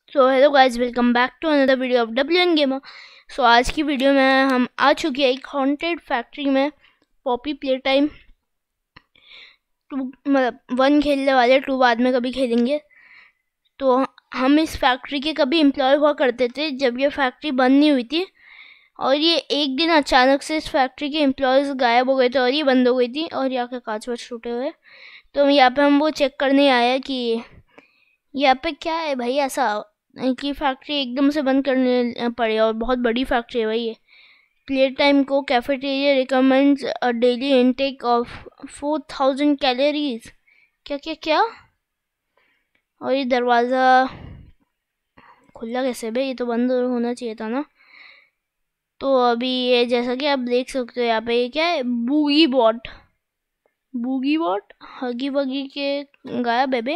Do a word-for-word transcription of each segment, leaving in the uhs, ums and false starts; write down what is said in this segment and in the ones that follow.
So hello guys, welcome back to another video of W N gamer. So आज की वीडियो में हम आ चुके हैं एक हॉन्टेड फैक्ट्री में। पॉपी प्ले टाइम टू मतलब वन खेलने वाले, टू बाद में कभी खेलेंगे। तो हम इस फैक्ट्री के कभी एम्प्लॉय हुआ करते थे जब ये फैक्ट्री बंद नहीं हुई थी, और ये एक दिन अचानक से इस फैक्ट्री के एम्प्लॉयज़ गायब हो गए थे और ये बंद हो गई थी और यहाँ के कांच वाच टूटे हुए। तो यहाँ पे हम वो चेक करने आए कि यहाँ पे क्या है भाई, ऐसा कि फैक्ट्री एकदम से बंद करने पड़े, और बहुत बड़ी फैक्ट्री है भाई ये। Playtime co cafeteria recommends a daily intake of four thousand calories. क्या क्या क्या और ये दरवाज़ा खुला कैसे भाई? ये तो बंद होना चाहिए था ना। तो अभी ये जैसा कि आप देख सकते हो यहाँ पे ये क्या है, बूगी बॉट। बूगी बॉट हगी वगी के गायब है बे।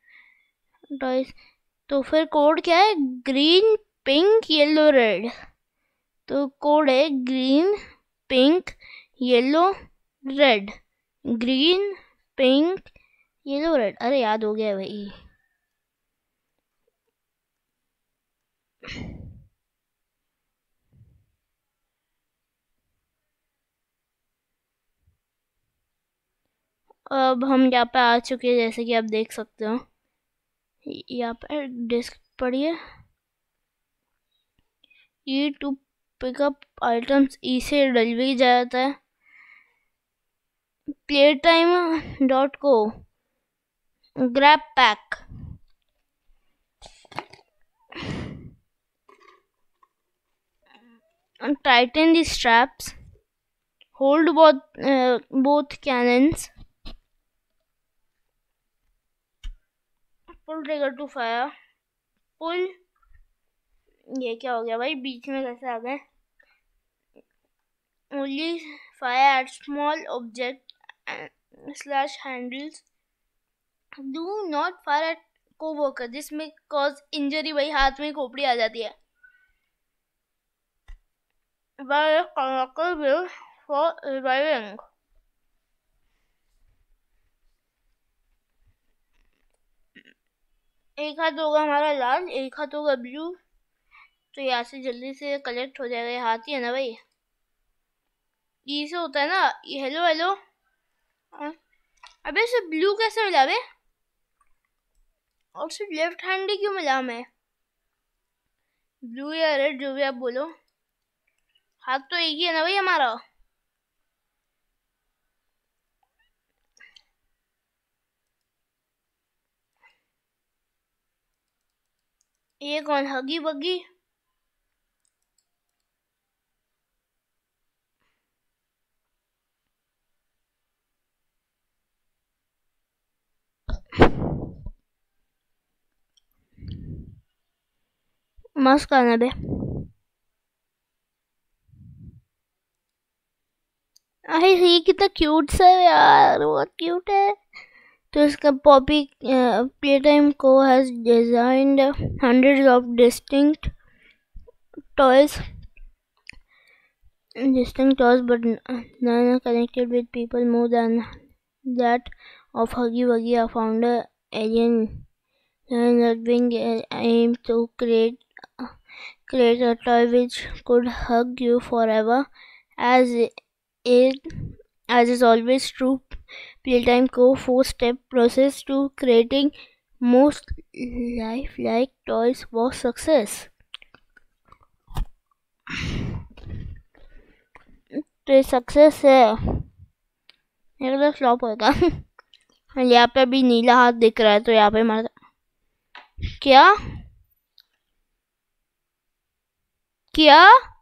तो फिर कोड क्या है? Green pink yellow red. तो कोड है green pink yellow red. Green pink yellow red. अरे याद हो गया भाई। अब हम यहाँ पे आ चुके हैं, जैसे कि आप देख सकते हो। यहाँ पे डिस्क पड़ी है। E to pickup items, E से डिलीवरी जाता है। Playtime dot co grab pack. Tighten the straps. Hold both uh, both cannons. Pull trigger to fire. Pull. ये क्या हो गया भाई? बीच में कैसे आ गए? Only fire at small object slash handles. Do not fire at co-worker. This may cause injury. भाई हाथ में खोपड़ी आ जाती है। Fire coworker will for reviving. एक हाथ होगा हमारा लाल, एक हाथ होगा ब्लू। तो यहाँ से जल्दी से कलेक्ट हो जाएगा। ये हाथ ही है ना भाई? ये से होता है ना। Hello hello. अबे सिर्फ ब्लू कैसे मिला बे? और सिर्फ लेफ्ट हैंड ही क्यों मिला हमें? ब्लू या रेड जो भी आप बोलो, हाथ तो एक ही है ना भाई हमारा। ये कौन? हगी बगी। मस्त करना बे। अरे ये कितना क्यूट सा है यार, बहुत क्यूट है। तो इसका Poppy Playtime co has designed hundreds of distinct toys distinct toys, but none are connected with people more than that of Huggy Wuggy, a founder alien Nerdwing aimed to create create a toy which could hug you forever. As it as is always true, Playtime Co. four-step process to creating most lifelike toys was success. तो ये success है, एक तो flop होगा। यहाँ पे भी नीला हाथ दिख रहा है, तो यहाँ पे मार। क्या क्या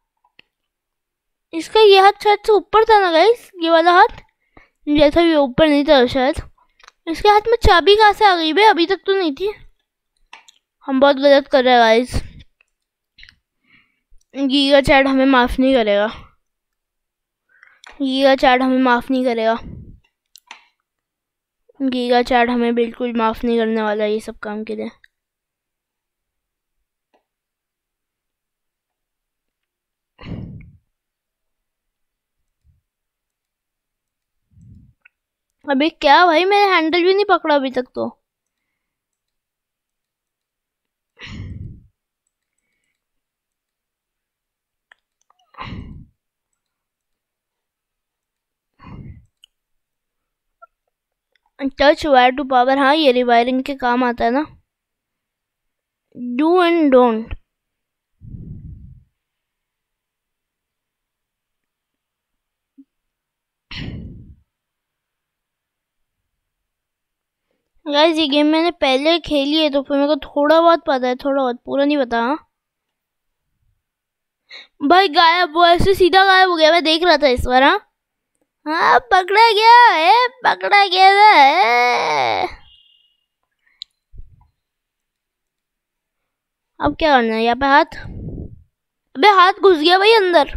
इसका ये हाथ शायद से ऊपर था ना गाइस? ये वाला हाथ जैसा ये ऊपर नहीं था शायद। इसके हाथ में चाबी कहाँ से आ गई बे? अभी तक तो नहीं थी। हम बहुत गलत कर रहे हैं गाइस। गीगा चैट हमें माफ नहीं करेगा। गीगा चैट हमें माफ नहीं करेगा। गीगा चैट हमें बिल्कुल माफ नहीं करने वाला ये सब काम के लिए। अबे क्या भाई, मैंने हैंडल भी नहीं पकड़ा अभी तक तो। टच वायर टू पावर, हाँ ये रिवायरिंग के काम आता है ना। डू एंड डोंट, गाइस ये गेम मैंने पहले खेली है तो फिर मेरे को थोड़ा बहुत पता है, थोड़ा बहुत, पूरा नहीं पता। हाँ भाई गायब, वो ऐसे सीधा गायब हो गया, मैं देख रहा था इस बार। हाँ हाँ पकड़ा गया है, पकड़ा गया है। अब क्या करना है यहाँ पे? हाथ, अबे हाथ घुस गया भाई अंदर।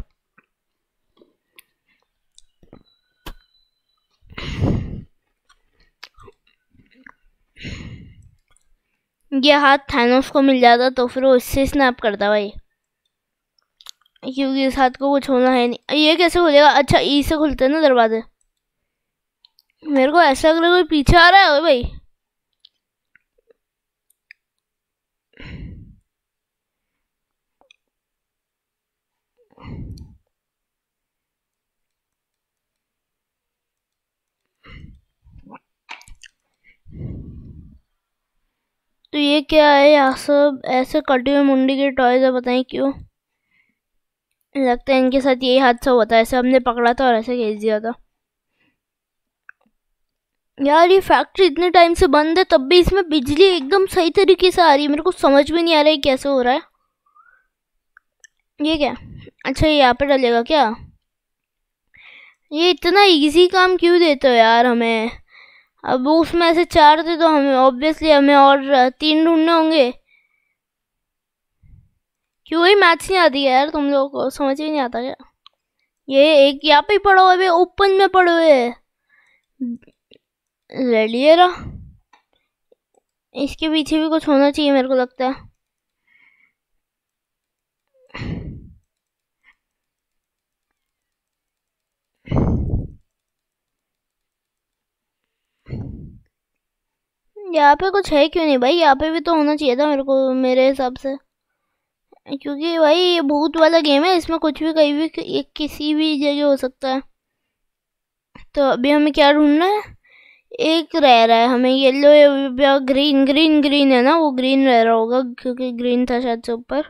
ये हाथ थानोस को मिल जाता तो फिर वो इससे स्नैप करता भाई, क्योंकि इस हाथ को कुछ होना है नहीं। ये कैसे खुलेगा? अच्छा ई से खुलते हैं ना दरवाजे। मेरे को ऐसा लग रहा है कोई पीछे आ रहा है भाई। तो ये क्या है? यहाँ सब ऐसे कटी हुई मुंडी के टॉयज है, बताएं क्यों? लगता है इनके साथ यही हादसा हुआ था, ऐसे हमने पकड़ा था और ऐसे खींच दिया था। यार ये फैक्ट्री इतने टाइम से बंद है तब भी इसमें बिजली एकदम सही तरीके से आ रही है, मेरे को समझ में नहीं आ रहा है कैसे हो रहा है ये। क्या अच्छा ये यहाँ पे डलेगा क्या? ये इतना इजी काम क्यों देते हो यार हमें? अब उसमें ऐसे चार थे तो हमें ऑब्वियसली हमें और तीन ढूंढने होंगे। क्यों ही मैथ्स नहीं आती है यार तुम लोगों को, समझ ही नहीं आता क्या? ये एक यहाँ पे पड़ा हुआ है, ओपन में पड़े हुए है। रेडियर, इसके पीछे भी कुछ होना चाहिए मेरे को लगता है। यहाँ पे कुछ है क्यों नहीं भाई? यहाँ पे भी तो होना चाहिए था मेरे को, मेरे हिसाब से, क्योंकि भाई ये भूत वाला गेम है, इसमें कुछ भी कहीं भी एक किसी भी जगह हो सकता है। तो अभी हमें क्या ढूंढना है? एक रह रहा है हमें, येलो या ग्रीन, ग्रीन ग्रीन है ना, वो ग्रीन रह रहा होगा क्योंकि ग्रीन था शायद से ऊपर।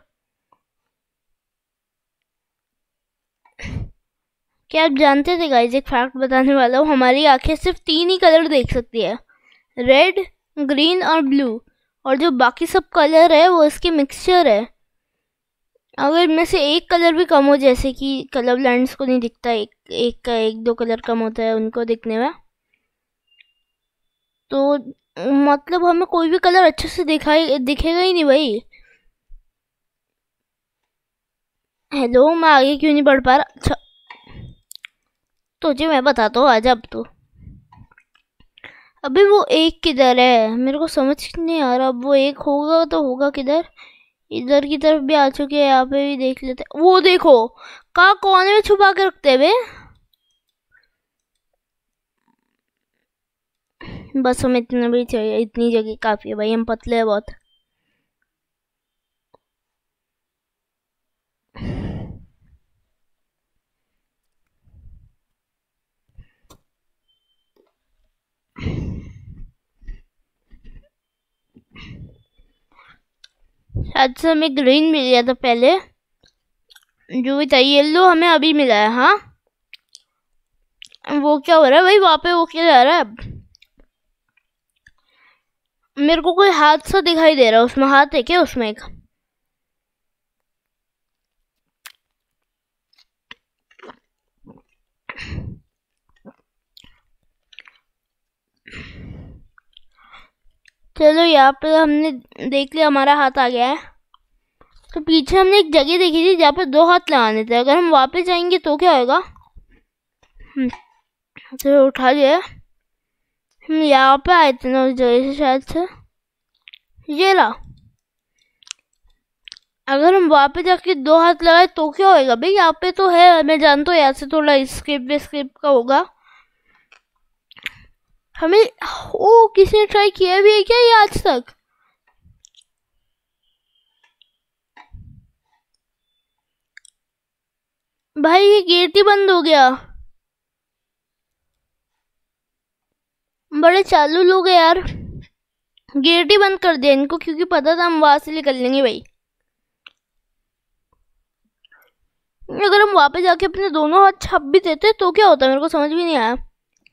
क्या आप जानते थे गाइस, एक फैक्ट बताने वाला हूँ, हमारी आंखें सिर्फ तीन ही कलर देख सकती है, रेड, ग्रीन और ब्लू, और जो बाकी सब कलर है वो इसके मिक्सचर है। अगर इनमें से एक कलर भी कम हो, जैसे कि कलर ब्लाइंड्स को नहीं दिखता, एक एक का एक दो कलर कम होता है उनको दिखने में, तो मतलब हमें कोई भी कलर अच्छे से दिखाई दिखेगा ही नहीं भाई। हेलो, मैं आगे क्यों नहीं बढ़ पा रहा? अच्छा तुझे मैं बताता हूँ, आजा अब तो। अभी वो एक किधर है मेरे को समझ नहीं आ रहा। अब वो एक होगा तो होगा किधर? इधर की तरफ भी आ चुके हैं, यहाँ पे भी देख लेते। वो देखो कहाँ कोने में छुपा के रखते हैं। बस हमें इतना भी चाहिए, इतनी जगह काफी है भाई, हम पतले हैं बहुत। शायद से हमें ग्रीन मिल गया था पहले, जो भी था। येलो हमें अभी मिला है। हाँ वो क्या हो रहा है भाई वहाँ पे? वो क्या जा रहा है? मेरे को कोई हाथ सा दिखाई दे रहा है, उसमें हाथ है क्या? उसमें एक चलो यहाँ पे हमने देख लिया, हमारा हाथ आ गया है। तो पीछे हमने एक जगह देखी थी जहाँ पे दो हाथ लगाने थे, अगर हम वापस जाएंगे तो क्या होगा? चलो उठा लिया, हम यहाँ पे आए थे ना उस जगह से शायद से, ये रहा। अगर हम वहाँ पे जाके दो हाथ लगाए तो क्या होएगा भाई? यहाँ पे तो है, मैं जानता हूँ यहाँ से थोड़ा स्किप स्किप का होगा। हमें ओ किसी ने ट्राई किया भी है क्या ये आज तक? भाई ये गेट ही बंद हो गया। बड़े चालू लोग हैं यार, गेट ही बंद कर दिया इनको, क्योंकि पता था हम वहां से निकल लेंगे भाई। अगर हम वापस जाके अपने दोनों हाथ छाप भी देते तो क्या होता, मेरे को समझ भी नहीं आया।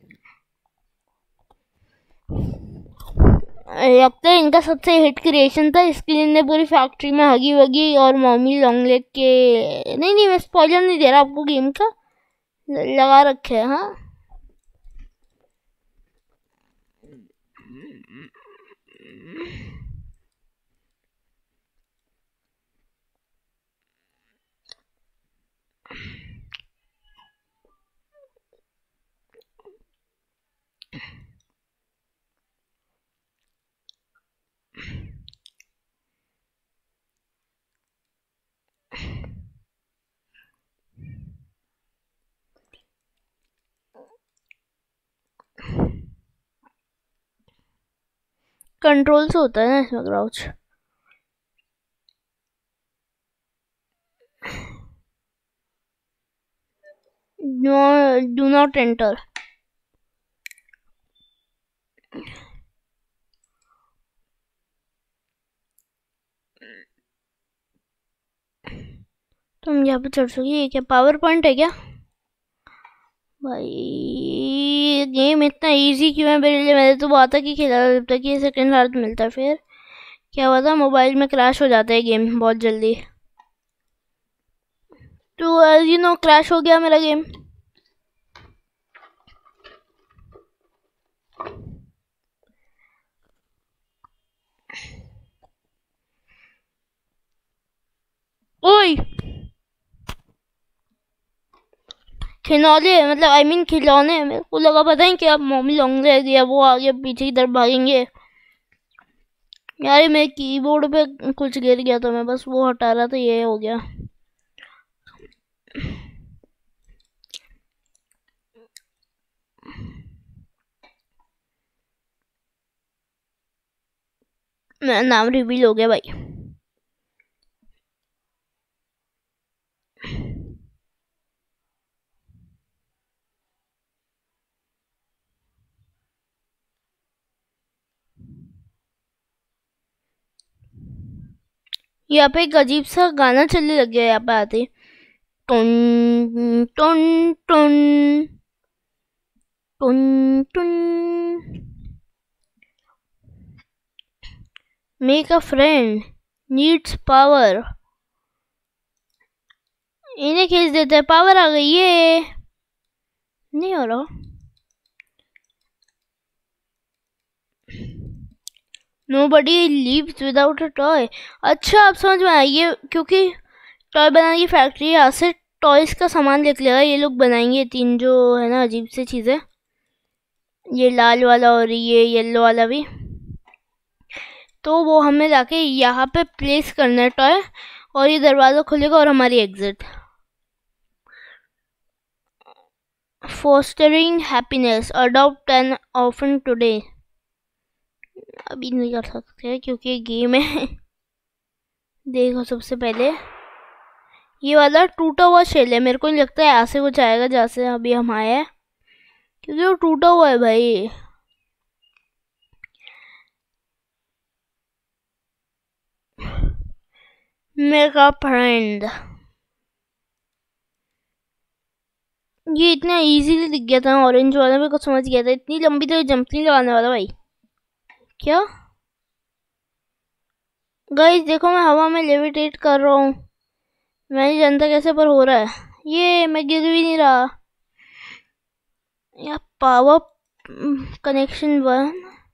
लगता है इनका सबसे हिट क्रिएशन था, इसके लिए इन्हें पूरी फैक्ट्री में हगी वगी और मॉमी लॉन्ग लेग के, नहीं नहीं मैं स्पॉइलर नहीं दे रहा आपको, गेम का लगा रखे है। हाँ कंट्रोल से होता है ना इसमें क्राउच। Do not enter. तुम यहाँ पे चढ़ सके, ये क्या पावर पॉइंट है क्या भाई? गेम इतना इजी क्यों है मेरे लिए? मैंने तो बहुत तक ही खेला था जब तक ये सेकंड हार्थ मिलता है, फिर क्या हुआ था, मोबाइल में क्रैश हो जाता है गेम बहुत जल्दी। तो एज यू नो क्रैश हो गया मेरा गेम। ओए खिलौने, मतलब आई मीन खिलौने, मेरे को लगा पता है कि अब मम्मी लॉन्ग ले गया, वो आगे पीछे की तरफ भागेंगे। यार मेरे कीबोर्ड पे कुछ गिर गया था, मैं बस वो हटा रहा था, ये हो गया। मेरा नाम रिवील हो गया भाई। यहाँ पे एक अजीब सा गाना चलने लग गया यहाँ पे आते, टुन टुन टुन टुन टुन। Make a friend needs power. इन्हें खींच देते हैं, पावर आ गई। ये नहीं हो रहा। Nobody leaves without a toy। अच्छा अब समझ में आया, ये क्योंकि टॉय बनाने की फैक्ट्री है, यहाँ से टॉयज का सामान लिख लेगा, ये लोग बनाएंगे तीन जो है ना अजीब सी चीज़ें, ये लाल वाला और ये येलो वाला भी, तो वो हमें जाके यहाँ पे प्लेस करना है टॉय, और ये दरवाज़ा खुलेगा और हमारी exit. Fostering happiness, adopt an orphan today. अभी नहीं कर सकते क्योंकि गेम है। देखो सबसे पहले ये वाला टूटा हुआ शेल है, मेरे को नहीं लगता है ऐसे कुछ आएगा जैसे अभी हम आए हैं, क्योंकि वो टूटा हुआ है भाई। मेरा फ्रेंड, ये इतना इजीली दिख गया था, ऑरेंज वाला मेरे को समझ गया था, इतनी लंबी तो जंप नहीं लगाने वाला भाई। क्या गाइस देखो, मैं हवा में लेविटेट कर रहा हूँ, मैं नहीं जानता कैसे पर हो रहा है ये, मैं गिर भी नहीं रहा। या पावर कनेक्शन वन,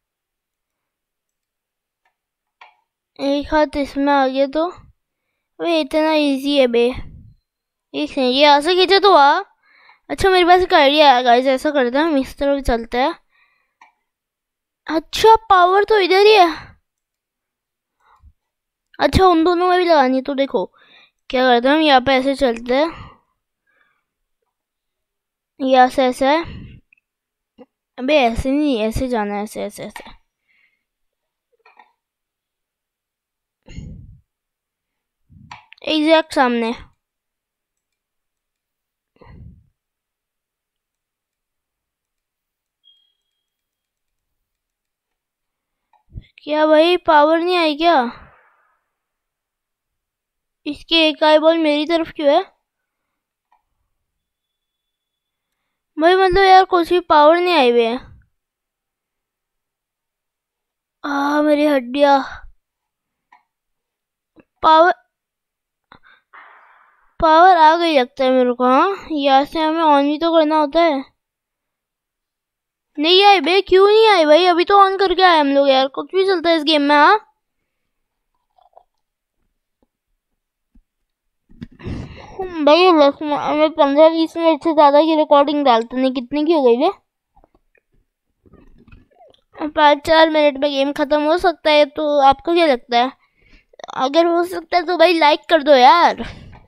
एक हाथ इसमें आ गया तो अबे इतना इजी है बे, एक नहीं ये यहाँ से खींचा तो आ। अच्छा मेरे पास एक आइडिया है गाइस, ऐसा करते हैं हम इस तरफ चलते हैं। अच्छा पावर तो इधर ही है, अच्छा उन दोनों में भी लगानी है, तो देखो क्या करते हैं हम, यहाँ पे ऐसे चलते हैं, यहाँ से ऐसा है, अबे ऐसे नहीं ऐसे जाना है, ऐसे ऐसे ऐसे एग्जैक्ट सामने। क्या भाई पावर नहीं आई क्या? इसकी एक आई बॉल मेरी तरफ क्यों है भाई? मतलब यार कुछ भी पावर नहीं आई हुई है। आ मेरी हड्डियां। पावर पावर आ गई लगता है मेरे को। हाँ यहाँ से हमें ऑन भी तो करना होता है। नहीं आई बे, क्यों नहीं आई भाई? अभी तो ऑन करके आए हम लोग यार, कुछ भी चलता है इस गेम में। हाँ भाई बस मैं पंद्रह बीस मिनट से ज्यादा की रिकॉर्डिंग डालते नहीं। कितनी की हो गई बे? पाँच चार मिनट में गेम खत्म हो सकता है, तो आपको क्या लगता है? अगर हो सकता है तो भाई लाइक कर दो यार।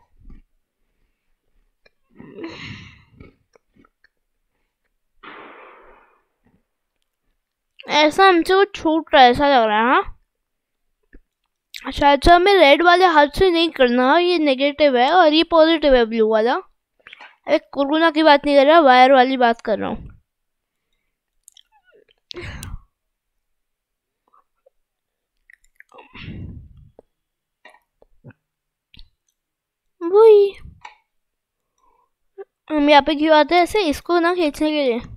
ऐसा हमसे वो छूट रहा है ऐसा लग रहा है। हाँ शायद से हमें रेड वाले हाथ से नहीं करना, ये नेगेटिव है और ये पॉजिटिव है ब्लू वाला। अरे कोरोना की बात नहीं कर रहा, वायर वाली बात कर रहा हूँ। वही हम यहाँ पे क्यों आते हैं ऐसे, इसको ना खींचने के लिए।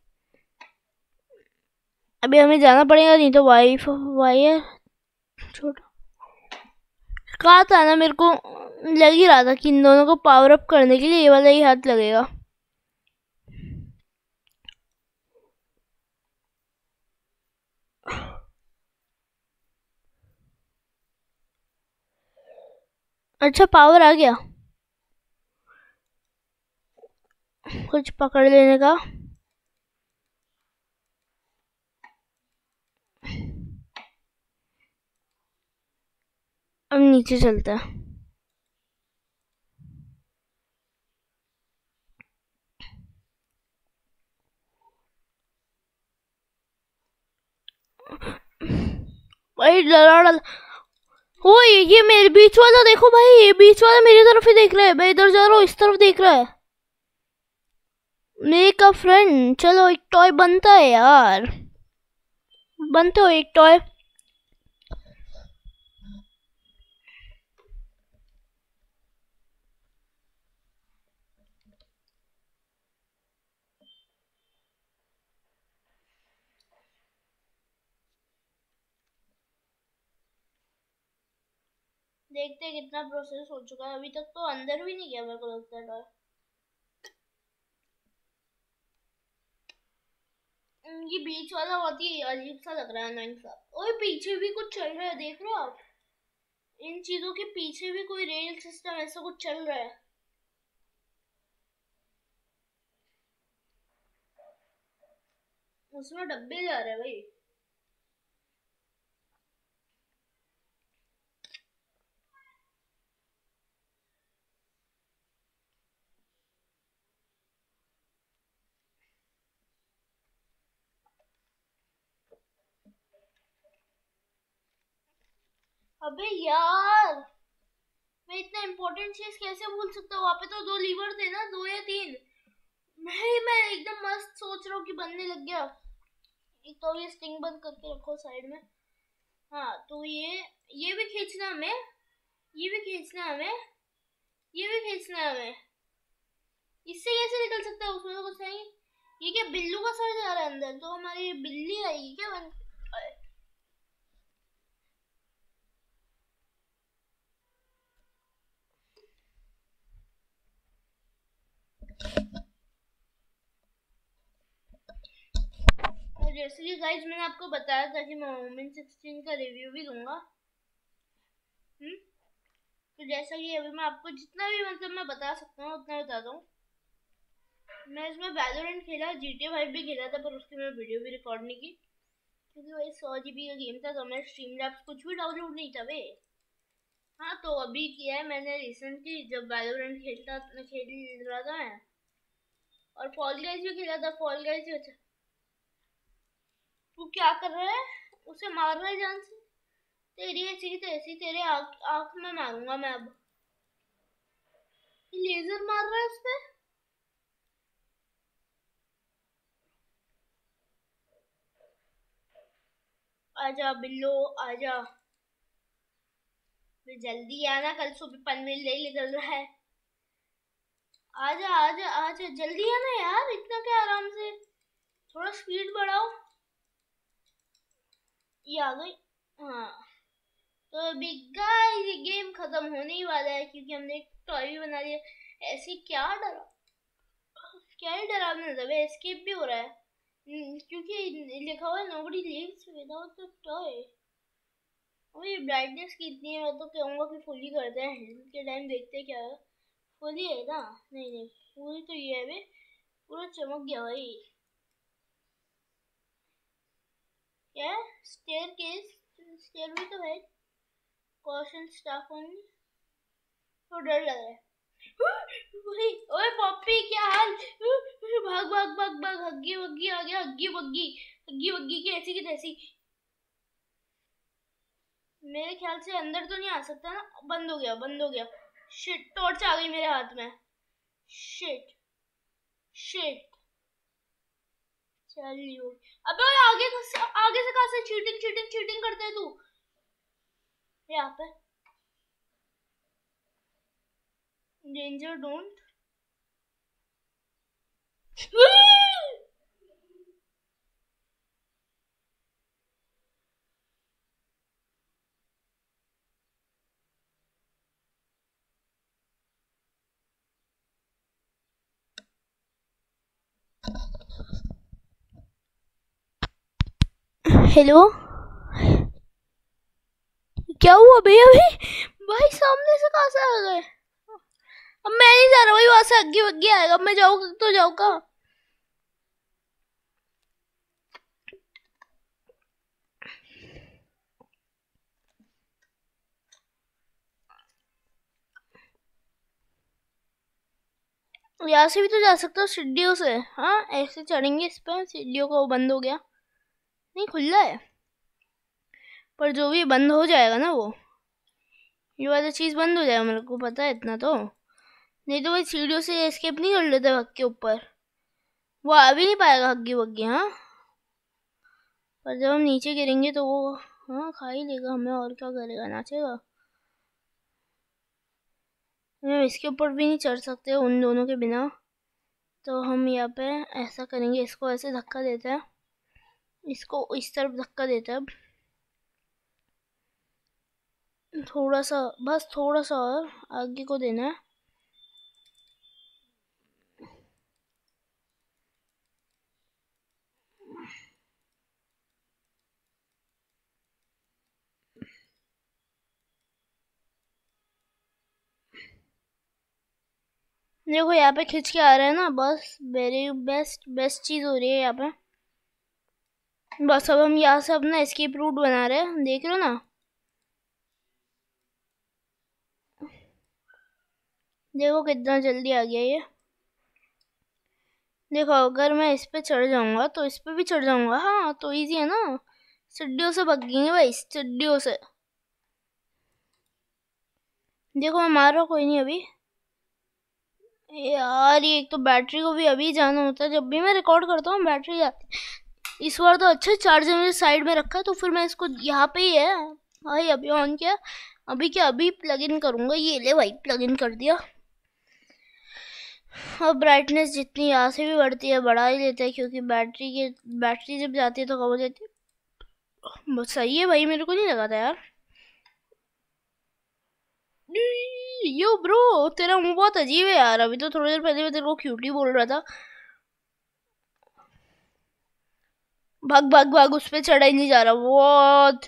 अभी हमें जाना पड़ेगा, नहीं तो वाइफ वायर छोटा कहा था ना। मेरे को लग ही रहा था कि इन दोनों को पावर अप करने के लिए ये वाला ही हाथ लगेगा। अच्छा पावर आ गया कुछ पकड़ लेने का। अब नीचे चलता है। भाई डरा डरा ओ ये, ये मेरे बीच वाला देखो भाई, ये बीच वाला मेरी तरफ ही देख रहा है। मैं इधर जा रहा हूँ, इस तरफ देख रहा है मेरे का फ्रेंड। चलो एक टॉय बनता है यार, बनते हो एक टॉय। देखते हैं कितना प्रोसेस हो चुका है। अभी तक तो अंदर भी नहीं गया मेरे को लगता है टॉय। ये बीच वाला बहुत ही अजीब सा लग रहा है नाइन सा। ओए पीछे भी कुछ चल रहा है, देख रहे हो आप? इन चीजों के पीछे भी कोई रेल सिस्टम ऐसा कुछ चल रहा है। उसमें डब्बे जा रहे हैं भाई। अबे यार मैं इतना इम्पोर्टेंट चीज कैसे भूल सकता हूँ? वहाँ पे तो दो लीवर थे ना, दो या तीन। मैं मैं एकदम मस्त सोच रहा हूँ कि बनने लग गया। एक तो ये स्टिंग बंद करके रखो साइड में। हाँ तो ये ये भी खींचना हमें, ये भी खींचना हमें, ये भी खींचना हमें। इससे कैसे निकल सकता है? उसमें तो कुछ नहीं। ये क्या बिल्लू का सर जा रहा है अंदर? तो हमारी बिल्ली आएगी क्या बन? और जैसे कि गाइस मैंने आपको बताया था कि मैं वुमेन सिक्सटीन का रिव्यू भी दूंगा। हम्म तो जैसा कि अभी मैं आपको जितना भी मतलब मैं बता सकता हूँ उतना बता दूँ। मैं इसमें वैलोरेंट खेला, जीटीए फाइव भी खेला था, पर उसकी मैं वीडियो भी रिकॉर्ड नहीं की क्योंकि वही सौ जी बी का गेम था, तो मैं स्ट्रीम लैब्स कुछ भी डाउनलोड नहीं था वे। हाँ तो अभी किया है मैंने रिसेंटली, जब वैलोरेंट खेलता खेल रहा था मैं, और फॉल गाइज भी खेला था। फॉल गाइज भी अच्छा। तू क्या कर रहा है? उसे मार रहा है जान से? तेरी ऐसी तैसी तेरे आँख आँख में मारूंगा मैं अब। लेजर मार रहा है उस पे। आजा बिल्लो आजा, जल्दी आना, कल सुबह पनवेल ले निकल रहा है। आजा आजा आजा जल्दी आना यार, इतना क्या आराम से, थोड़ा स्पीड बढ़ाओ। ये आ गई। हाँ तो बिग गाइस ये गेम खत्म होने ही वाला है क्योंकि हमने एक टॉय भी बना लिया। ऐसे क्या डरा, क्या ही डरावना मतलब है, एस्केप भी हो रहा है क्योंकि लिखा हुआ है nobody leaves without the toy. और ये ब्राइटनेस कितनी है, मैं तो कहूँगा कि फुली करते हैं, हेल्थ के टाइम देखते क्या है। फुली है ना, नहीं नहीं फुल तो ये है, पूरा चमक गया भाई। क्या स्टेयर केस, स्टेयर भी तो है, कॉशन स्टाफ ओनली, तो डर लग रहा है। ओए पॉपी क्या हाल, भाग भाग भाग भाग, हग्गी वग्गी आ गया, हग्गी वग्गी, हग्गी वग्गी की ऐसी की तैसी। मेरे ख्याल से अंदर तो नहीं आ सकता ना, बंद हो गया बंद हो गया। शिट, टॉर्च आ गई मेरे हाथ में। शिट शिट चलिए, अबे आगे से, आगे से कहां से चीटिंग चीटिंग चीटिंग करता है तू यहाँ पे। Danger don't. हेलो, क्या हुआ भैया? अभी भाई सामने से कहां से आ गए? अब मैं नहीं जा रहा भाई, वहां से अग्गी वग्गी आएगा। अब मैं जाऊँ तो जाऊँगा। यहाँ से भी तो जा सकता हूँ सीढ़ियों से। हाँ ऐसे चढ़ेंगे इस पर, सीढ़ियों का वो बंद हो गया, नहीं खुला है, पर जो भी बंद हो जाएगा ना, वो ये वाला चीज़ बंद हो जाएगा, मेरे को पता है इतना तो। नहीं तो भाई सीढ़ियों से एस्केप नहीं कर लेते हक के ऊपर, वो आ भी नहीं पाएगा हग्गी वग्गी। हाँ पर जब हम नीचे गिरेंगे तो वो हाँ खा ही लेगा हमें, और क्या करेगा, नाचेगा। हम इसके ऊपर भी नहीं चढ़ सकते उन दोनों के बिना, तो हम यहाँ पे ऐसा करेंगे, इसको ऐसे धक्का देते हैं, इसको इस तरफ धक्का देते हैं, थोड़ा सा बस, थोड़ा सा और आगे को देना है। देखो यहाँ पे खिंच के आ रहे हैं ना, बस वेरी बेस्ट बेस्ट चीज़ हो रही है यहाँ पे। बस अब हम यहाँ से अपना एस्केप रूट बना रहे हैं, देख रहे हो ना। देखो कितना जल्दी आ गया ये। देखो अगर मैं इस पे चढ़ जाऊंगा तो इस पे भी चढ़ जाऊंगा। हाँ तो इजी है ना, सीढ़ियों से भगेंगे भाई, सीढ़ियों से। देखो मैं मार रहा कोई नहीं अभी। यार ये एक तो बैटरी को भी अभी जाना होता है, जब भी मैं रिकॉर्ड करता हूँ बैटरी जाती है। इस बार तो अच्छा चार्जर मेरे साइड में रखा है, तो फिर मैं इसको यहाँ पे ही है भाई, अभी ऑन किया, अभी क्या अभी प्लग इन करूँगा। ये ले भाई, प्लग इन कर दिया। और ब्राइटनेस जितनी यहाँ से भी बढ़ती है बढ़ा ही लेते हैं, क्योंकि बैटरी के बैटरी जब जाती है तो कम हो जाती है। बस सही है भाई, मेरे को नहीं लगा था यार। यो ब्रो तेरा मुंह बहुत अजीब है यार, अभी तो थोड़ी देर पहले मैं तेरे को क्यूटी बोल रहा था। भाग भाग भाग, उस पे चढ़ा ही नहीं जा रहा। बहुत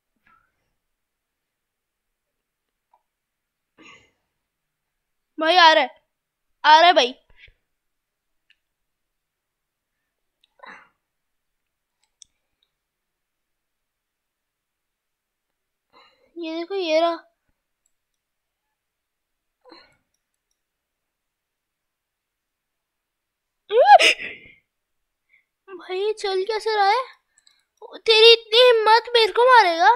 भाई आ रहा है, आ रहा है भाई। ये देखो ये रहा। भाई चल कैसे रहा है? तेरी इतनी हिम्मत, मेरे को मारेगा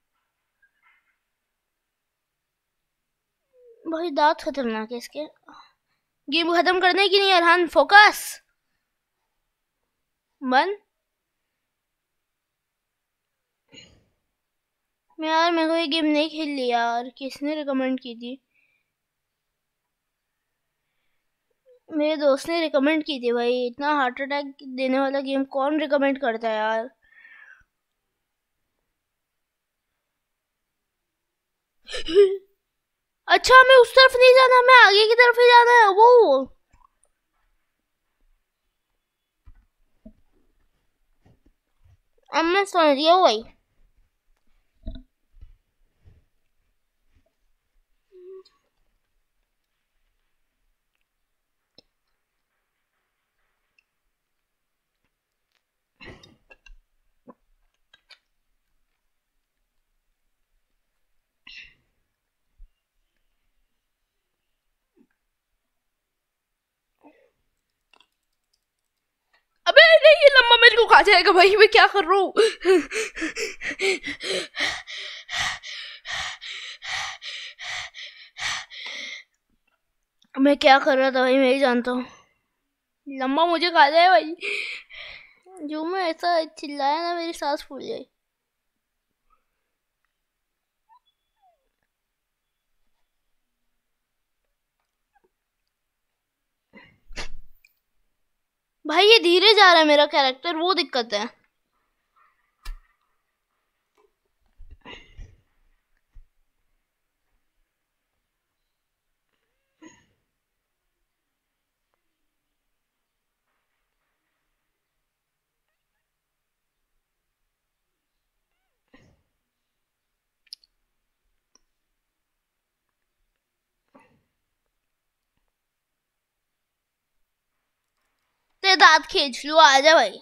भाई। दांत खतरनाक है इसके। गेम खत्म करने की नहीं अरहान, फोकस बन। मैं यार मेरे को ये गेम नहीं खेल ली यार, किसने रिकमेंड की थी? मेरे दोस्त ने रिकमेंड की थी भाई। इतना हार्ट अटैक देने वाला गेम कौन रिकमेंड करता है यार। अच्छा हमें उस तरफ नहीं जाना, हमें आगे की तरफ ही जाना है। वो अब मैं समझ गया भाई। अबे नहीं, ये लंबा मेरे को खा जाएगा भाई। मैं क्या कर रहा हूँ? मैं क्या कर रहा था भाई, मैं ही जानता हूँ। लंबा मुझे खा जाए भाई। जो मैं ऐसा चिल्लाया ना, मेरी सांस फूल गई। भाई ये धीरे जा रहा है मेरा कैरेक्टर, वो दिक्कत है। ते दांत खींच लू, आजा भाई।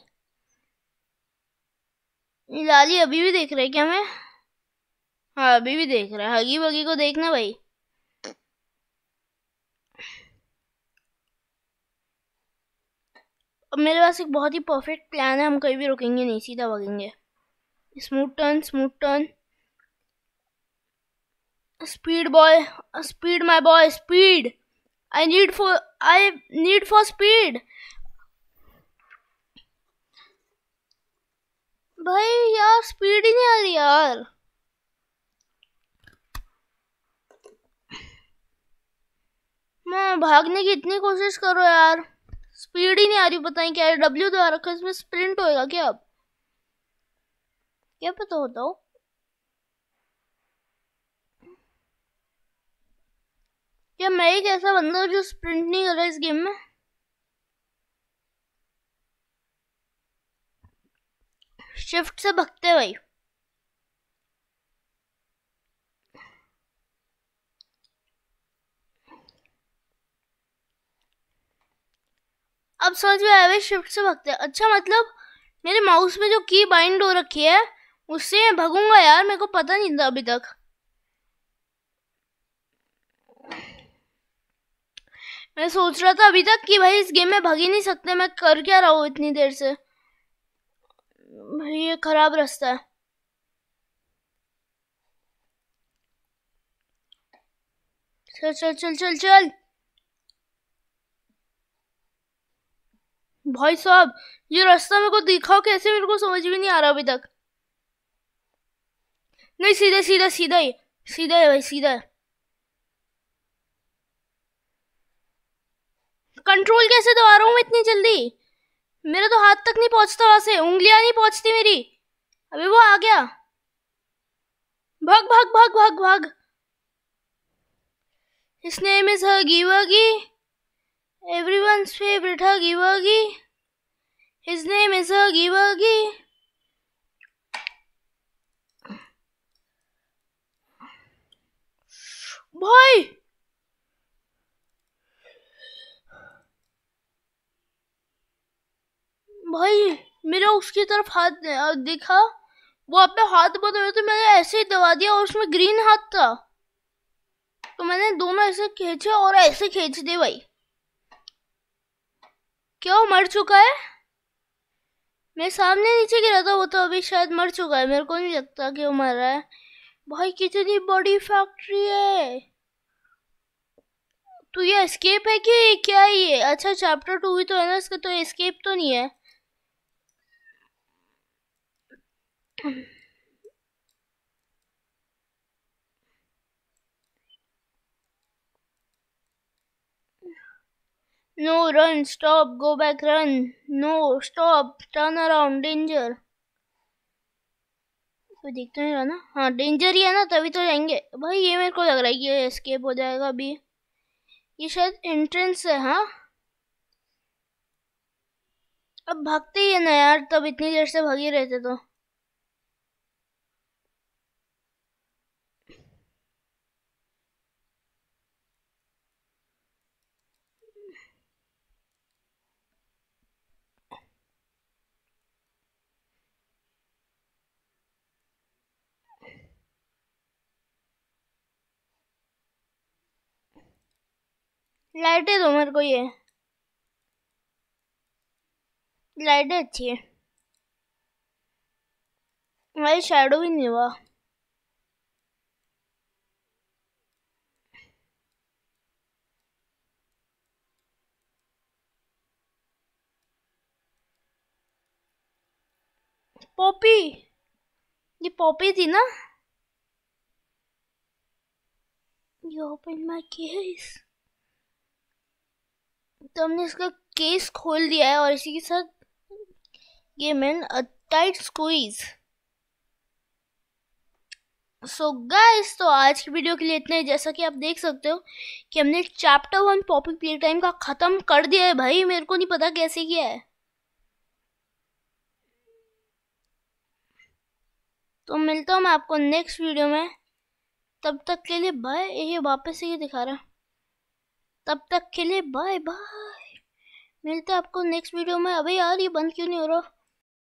लाली अभी भी देख रहा है क्या मैं? हाँ अभी भी देख रहा है। हगी बगी को देखना भाई। अब मेरे पास एक बहुत ही परफेक्ट प्लान है। हम कहीं भी रुकेंगे नहीं, सीधा भागेंगे। Smooth turn, smooth turn. Speed boy, speed my boy, speed. I need for I need for speed. भाई यार स्पीड ही नहीं आ रही यार। मैं भागने की इतनी कोशिश करो यार, स्पीड ही नहीं आ रही। पता नहीं क्या है, डब्ल्यू दबा रखा है, इसमें स्प्रिंट होएगा क्या अब? क्या पता होता हो। क्या मैं एक ऐसा बंदा हूँ जो स्प्रिंट नहीं कर रहा इस गेम में? शिफ्ट से भगते भाई। अब समझ में आया, शिफ्ट से भगते। अच्छा मतलब मेरे माउस में जो की बाइंड हो रखी है उससे मैं भगूंगा यार। मेरे को पता नहीं था अभी तक। मैं सोच रहा था अभी तक कि भाई इस गेम में भग ही नहीं सकते। मैं कर क्या रहा हूँ इतनी देर से? भाई ये खराब रास्ता है। चल चल चल चल चल भाई साहब, ये रास्ता मेरे को दिखाओ कैसे, मेरे को समझ भी नहीं आ रहा अभी तक। नहीं सीधा सीधा सीधा ही, सीधा है भाई, सीधा है। कंट्रोल कैसे दबा रहा हूँ मैं इतनी जल्दी? मेरा तो हाथ तक नहीं पहुंचता, वहां से उंगलियां नहीं पहुंचती मेरी। अभी वो आ गया। भाग भाग भाग भाग भाग। His name is Huggy Wuggy, everyone's favorite Huggy Wuggy. His name is Huggy Wuggy. भाई भाई मेरा उसकी तरफ हाथ दिखा, वो आप पे हाथ बताया तो मैंने ऐसे ही दबा दिया और उसमें ग्रीन हाथ था तो मैंने दोनों ऐसे खींचे और ऐसे खींच दिए भाई। क्या वो मर चुका है? मेरे सामने नीचे गिरा था वो, तो अभी शायद मर चुका है। मेरे को नहीं लगता कि वो मर रहा है। भाई कितनी बड़ी फैक्ट्री है। तो ये एस्केप है कि क्या है ये? अच्छा चैप्टर टू भी तो है ना इसका, तो एस्केप तो नहीं है। No run stop go back run no stop turn around danger. कोई दिख तो नहीं रहा ना? हाँ डेंजर ही है ना, तभी तो जाएंगे भाई। ये मेरे को लग रहा है कि ये एस्केप हो जाएगा अभी। ये शायद एंट्रेंस है। हाँ अब भागते ही है ना यार, तब इतनी देर से भागे रहते तो। लाइटें दो मेरे को, ये लाइटें अच्छी है भाई। शैडो भी नहीं हुआ। पॉपी, ये पॉपी थी ना? You opened my case। तो हमने इसका केस खोल दिया है और इसी के साथ ये man a tight squeeze. So guys, तो आज की वीडियो के लिए इतना ही। जैसा कि आप देख सकते हो कि हमने chapter one Poppy Playtime का खत्म कर दिया है भाई। मेरे को नहीं पता कैसे किया है। तो मिलता हूँ मैं आपको नेक्स्ट वीडियो में। तब तक के लिए बाय। ये वापस से ये दिखा रहा है। तब तक के लिए बाय बाय। मिलते हैं आपको नेक्स्ट वीडियो में। अबे यार ये बंद क्यों नहीं हो रहा?